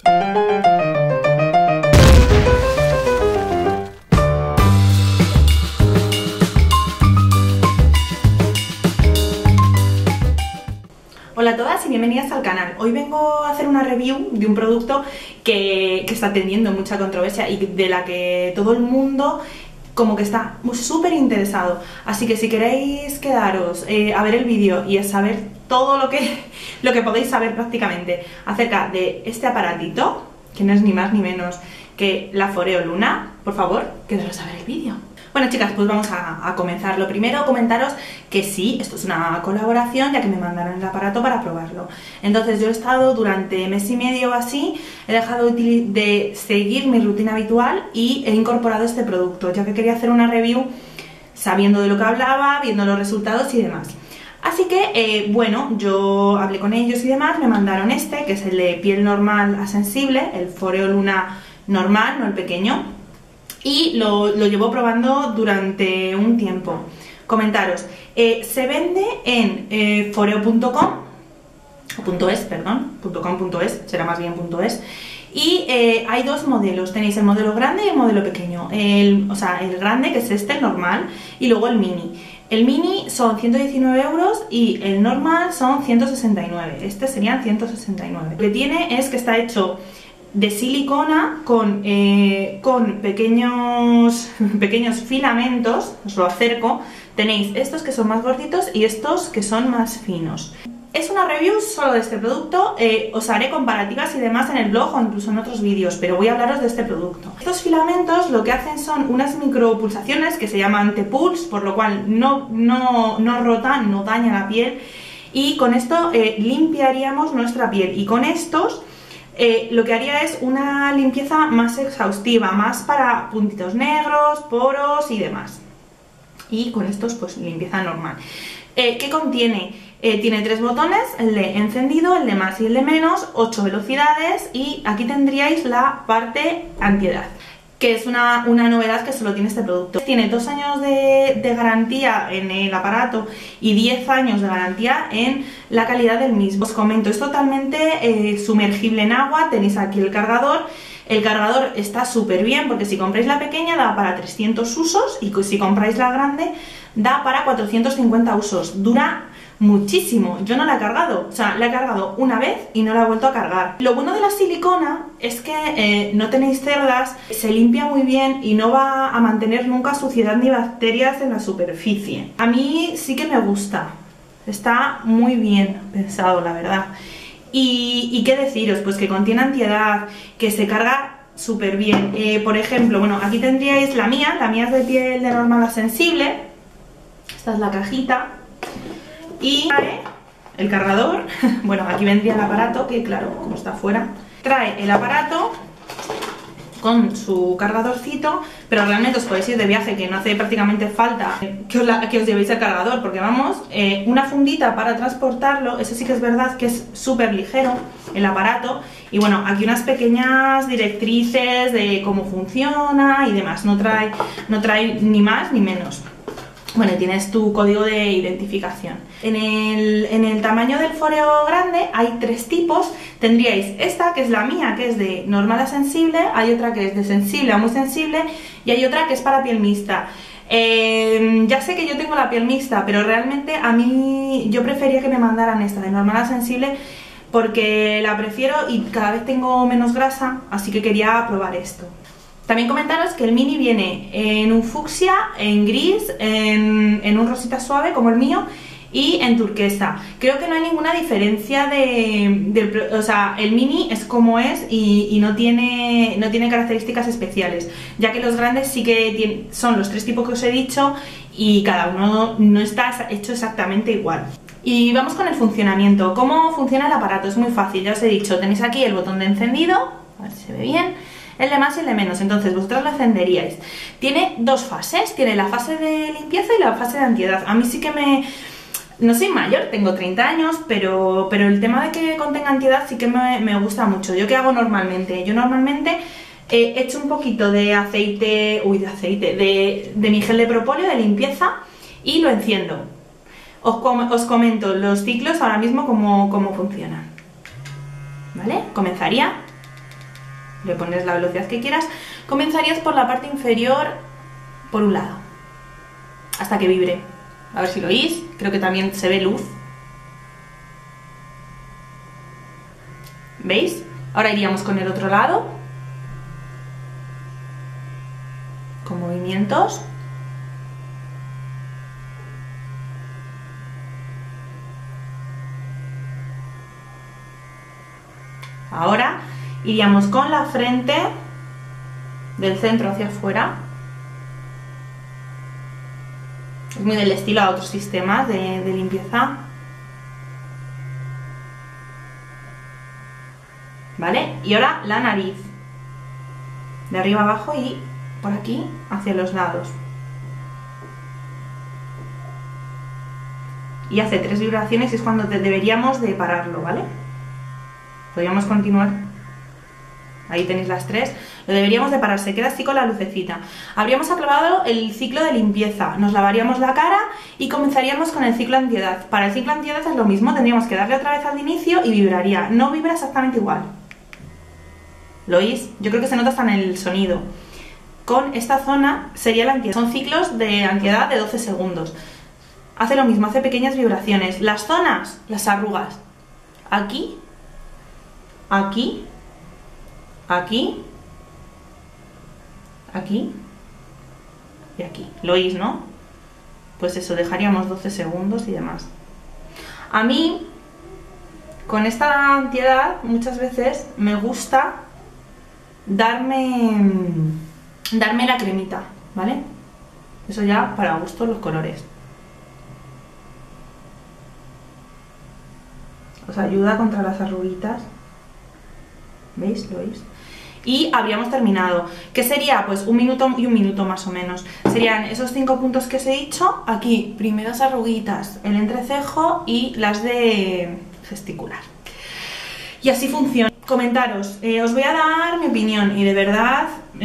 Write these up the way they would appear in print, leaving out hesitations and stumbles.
Hola a todas y bienvenidas al canal. Hoy vengo a hacer una review de un producto que está teniendo mucha controversia y de la que todo el mundo como que está súper interesado. Así que si queréis quedaros a ver el vídeo y a saber todo lo que podéis saber prácticamente acerca de este aparatito, que no es ni más ni menos que la Foreo Luna, por favor, quedaros a ver el vídeo. Bueno, chicas, pues vamos a comenzar. Lo primero, comentaros que sí, esto es una colaboración, ya que me mandaron el aparato para probarlo. Entonces yo he estado durante mes y medio o así, he dejado de seguir mi rutina habitual y he incorporado este producto, ya que quería hacer una review sabiendo de lo que hablaba, viendo los resultados y demás. Así que, bueno, yo hablé con ellos y demás, me mandaron este, que es el de piel normal a sensible, el Foreo Luna normal, no el pequeño. Y lo llevo probando durante un tiempo. Comentaros, se vende en foreo.com o .es, perdón, .com.es, será más bien .es. Y hay dos modelos, tenéis el modelo grande y el modelo pequeño. O sea, el grande, que es este, el normal, y luego el mini. El mini son 119 euros y el normal son 169, este serían 169. Lo que tiene es que está hecho de silicona con pequeños filamentos. Os lo acerco. Tenéis estos que son más gorditos y estos que son más finos. Es una review solo de este producto, os haré comparativas y demás en el blog o incluso en otros vídeos, pero voy a hablaros de este producto. Estos filamentos lo que hacen son unas micropulsaciones que se llaman T-Pulse, por lo cual no rotan, no daña la piel, y con esto limpiaríamos nuestra piel, y con estos lo que haría es una limpieza más exhaustiva, más para puntitos negros, poros y demás. Y con estos pues limpieza normal. ¿Qué contiene? Tiene 3 botones, el de encendido, el de más y el de menos, 8 velocidades, y aquí tendríais la parte antiedad, que es una novedad que solo tiene este producto. Tiene 2 años de garantía en el aparato y 10 años de garantía en la calidad del mismo. Os comento, es totalmente sumergible en agua, tenéis aquí el cargador. El cargador está súper bien porque si compráis la pequeña da para 300 usos y si compráis la grande da para 450 usos. Dura muchísimo. Yo no la he cargado, o sea, la he cargado una vez y no la he vuelto a cargar. Lo bueno de la silicona es que no tenéis cerdas, se limpia muy bien y no va a mantener nunca suciedad ni bacterias en la superficie. A mí sí que me gusta, está muy bien pensado, la verdad. Y qué deciros, pues que contiene antiedad, que se carga súper bien. Por ejemplo, bueno, aquí tendríais la mía es de piel de normal a sensible. Esta es la cajita. Y trae el cargador. Bueno, aquí vendría el aparato, que claro, como está fuera, trae el aparato con su cargadorcito, pero realmente os podéis ir de viaje, que no hace prácticamente falta que os llevéis el cargador, porque vamos, una fundita para transportarlo. Eso sí que es verdad que es súper ligero el aparato. Y bueno, aquí unas pequeñas directrices de cómo funciona y demás, no trae ni más ni menos. Bueno, tienes tu código de identificación. En el tamaño del Foreo grande hay 3 tipos. Tendríais esta, que es la mía, que es de normal a sensible. Hay otra que es de sensible a muy sensible. Y hay otra que es para piel mixta. Ya sé que yo tengo la piel mixta, pero realmente a mí yo prefería que me mandaran esta de normal a sensible, porque la prefiero y cada vez tengo menos grasa, así que quería probar esto. También comentaros que el mini viene en un fucsia, en gris, en un rosita suave como el mío y en turquesa. Creo que no hay ninguna diferencia o sea, el mini es como es y no tiene características especiales, ya que los grandes sí que son los 3 tipos que os he dicho y cada uno no está hecho exactamente igual. Y vamos con el funcionamiento. ¿Cómo funciona el aparato? Es muy fácil, ya os he dicho, tenéis aquí el botón de encendido, a ver si se ve bien, el de más y el de menos. Entonces vosotros lo encenderíais. Tiene 2 fases, tiene la fase de limpieza y la fase de antiedad. A mí sí que no soy mayor, tengo 30 años, pero el tema de que contenga antiedad sí que me gusta mucho. ¿Yo qué hago normalmente? Yo normalmente echo un poquito de aceite, de mi gel de propóleo de limpieza y lo enciendo. Os comento los ciclos ahora mismo cómo funcionan. ¿Vale? Comenzaría. le pones la velocidad que quieras. Comenzarías por la parte inferior, por un lado, hasta que vibre. A ver si lo oís, creo que también se ve luz. ¿Veis? Ahora iríamos con el otro lado, con movimientos. Ahora iríamos con la frente del centro hacia afuera. Es muy del estilo a otros sistemas de limpieza. ¿Vale? Y ahora la nariz. De arriba abajo y por aquí hacia los lados. Y hace 3 vibraciones y es cuando deberíamos de pararlo, ¿vale? Podríamos continuar. Ahí tenéis las 3. Lo deberíamos de parar, se queda así con la lucecita. Habríamos acabado el ciclo de limpieza. Nos lavaríamos la cara y comenzaríamos con el ciclo antiedad. Para el ciclo antiedad es lo mismo, tendríamos que darle otra vez al inicio y vibraría. No vibra exactamente igual. ¿Lo oís? Yo creo que se nota hasta en el sonido. Con esta zona sería la antiedad. Son ciclos de antiedad de 12 segundos. Hace lo mismo, hace pequeñas vibraciones. Las zonas, las arrugas. Aquí, aquí, aquí, aquí y aquí. ¿Lo oís, no? Pues eso, dejaríamos 12 segundos y demás. A mí, con esta antiedad, muchas veces me gusta darme la cremita, ¿vale? Eso ya para gusto los colores. Os ayuda contra las arruguitas. ¿Veis? ¿Lo veis? Y habríamos terminado. ¿Qué sería? Pues 1 minuto y 1 minuto más o menos. Serían esos 5 puntos que os he dicho. Aquí, primeras arruguitas, el entrecejo y las de gesticular. Y así funciona. Comentaros, os voy a dar mi opinión y de verdad,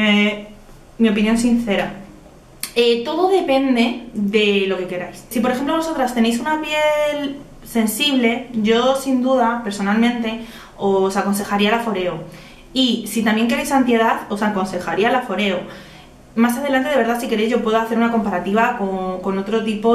mi opinión sincera. Todo depende de lo que queráis. Si por ejemplo vosotras tenéis una piel sensible, yo sin duda, personalmente, os aconsejaría el aforeo. Y si también queréis antiedad, os aconsejaría el aforeo. Más adelante, de verdad, si queréis, yo puedo hacer una comparativa con otro tipo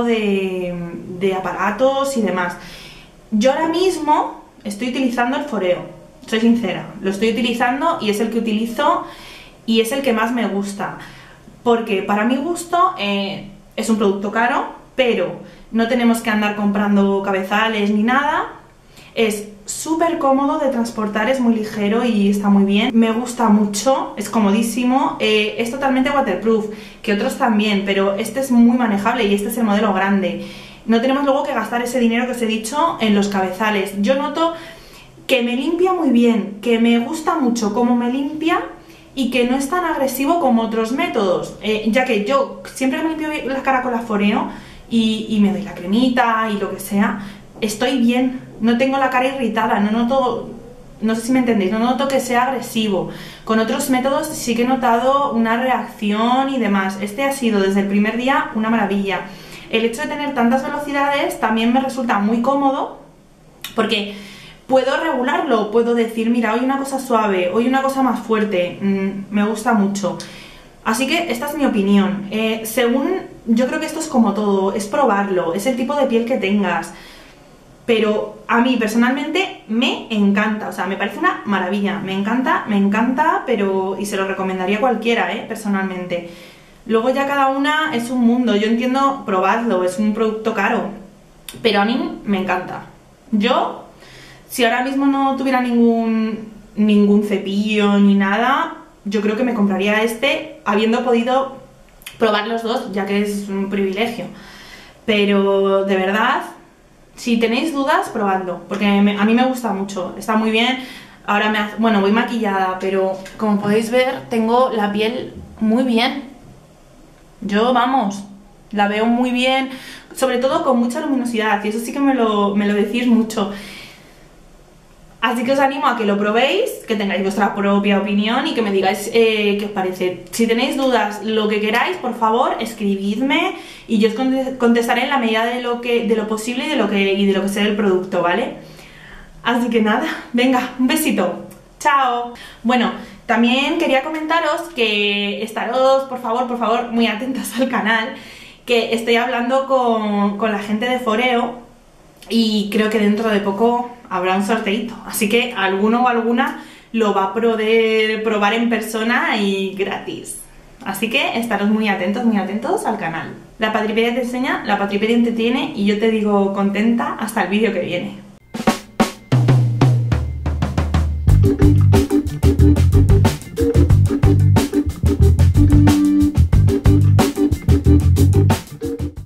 de aparatos y demás. Yo ahora mismo estoy utilizando el foreo. Soy sincera, lo estoy utilizando y es el que utilizo y es el que más me gusta. Porque para mi gusto es un producto caro, pero no tenemos que andar comprando cabezales ni nada. Es súper cómodo de transportar, es muy ligero y está muy bien. Me gusta mucho, es comodísimo, es totalmente waterproof, que otros también, pero este es muy manejable y este es el modelo grande. No tenemos luego que gastar ese dinero que os he dicho en los cabezales. Yo noto que me limpia muy bien, que me gusta mucho cómo me limpia y que no es tan agresivo como otros métodos, ya que yo siempre que me limpio la cara con la foreo y me doy la cremita y lo que sea, estoy bien, no tengo la cara irritada, no noto, no sé si me entendéis, no noto que sea agresivo. Con otros métodos sí que he notado una reacción y demás. Este ha sido desde el primer día una maravilla. El hecho de tener tantas velocidades también me resulta muy cómodo porque puedo regularlo, puedo decir, mira, hoy una cosa suave, hoy una cosa más fuerte, me gusta mucho. Así que esta es mi opinión. Yo creo que esto es como todo, es probarlo, es el tipo de piel que tengas. Pero a mí personalmente me encanta, o sea, me parece una maravilla, me encanta, pero y se lo recomendaría a cualquiera, personalmente. Luego ya cada una es un mundo, yo entiendo, probadlo, es un producto caro, pero a mí me encanta. Yo, si ahora mismo no tuviera ningún cepillo ni nada, yo creo que me compraría este, habiendo podido probar los dos, ya que es un privilegio. Pero de verdad, si tenéis dudas, probadlo, porque a mí me gusta mucho, está muy bien. Ahora bueno, voy maquillada, pero como podéis ver, tengo la piel muy bien. Yo, vamos, la veo muy bien, sobre todo con mucha luminosidad, y eso sí que me lo decís mucho. Así que os animo a que lo probéis, que tengáis vuestra propia opinión y que me digáis qué os parece. Si tenéis dudas, lo que queráis, por favor, escribidme y yo os contestaré en la medida de lo posible y de lo que sea el producto, ¿vale? Así que nada, venga, un besito. ¡Chao! Bueno, También quería comentaros que estaros, por favor, muy atentas al canal, que estoy hablando con la gente de Foreo y creo que dentro de poco habrá un sorteito, así que alguno o alguna lo va a poder probar en persona y gratis. Así que estaros muy atentos al canal. La Patripedia te enseña, la Patripedia te entretiene y yo te digo contenta hasta el vídeo que viene.